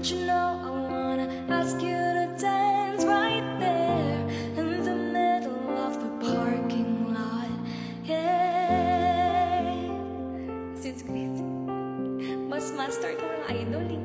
you know I wanna ask you to dance right there in the middle of the parking lot. Yeah. Since crazy, mas master ko ang idol eh.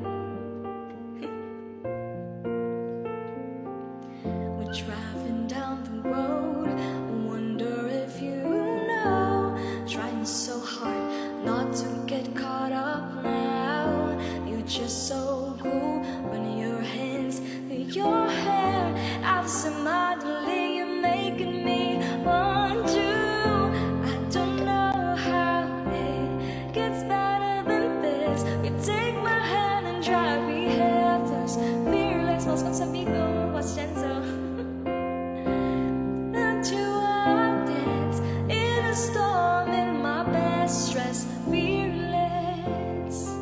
We're driving down the road, wonder if you know, trying so hard not to get caught up now. You're just so cool, running your hands through your hair, absent-mindedly you're making me want you. I don't know how it gets better than this. You take my hand and drive me headless, fearless, mas magsabi ko, was gentle. Not you, I dance in a storm in my best dress, fearless.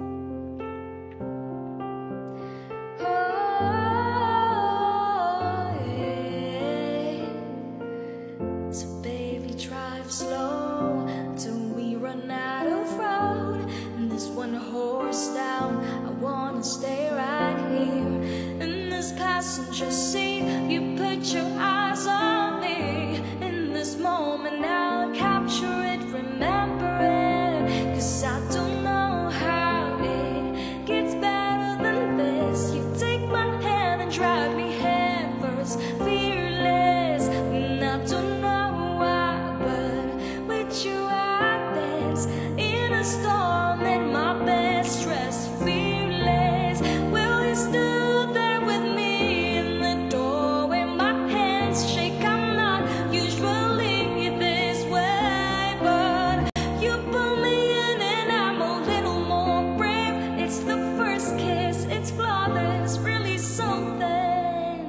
Oh, yeah. So baby, drive slow till we run out of road. In this one horse town, I wanna stay right here in this passenger seat. You put your eyes on me in this moment. Now capture it, remember it, 'cause I don't know how it gets better than this. You take my hand and drive me head first, fearless. And I don't know why, but with you I dance in a storm in my best dress, fearless. Will you still there with me in the doorway? My hands shake, I'm not usually this way, but you pull me in and I'm a little more brave. It's the first kiss, it's flawless, really something.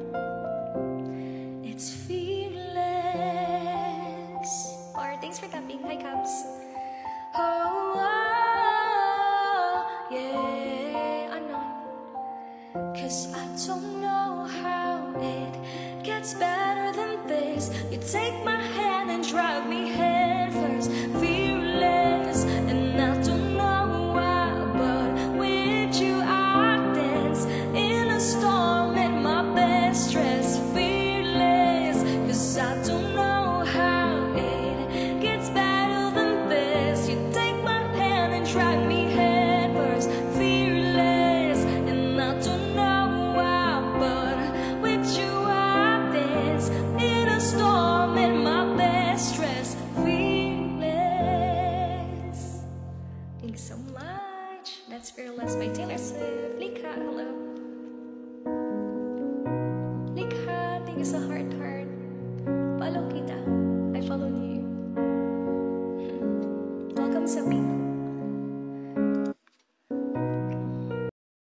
It's fearless. Or thanks for tapping. Hi, Caps. Oh, yeah, I know. 'Cause I don't know how it gets better than this. You take my hand and drive me head first, fearless. And I don't know why, but with you I dance in a storm in my best dress, fearless. 'Cause I don't know how it gets better than this. You take my hand and drive me head first, fearless. And I don't know why, but with you I dance in a storm in my best dress, fearless. Thanks so much. That's Fearless by Taylor Swift. Lika, hello. Lika, thank you sa heart. Follow kita. I followed you. Welcome sa